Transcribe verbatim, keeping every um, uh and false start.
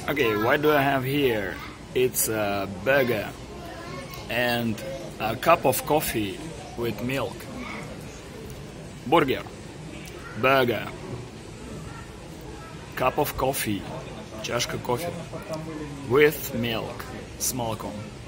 Okay, what do I have here? It's a burger and a cup of coffee with milk. Burger, burger, cup of coffee, чашка кофе with milk, с молоком.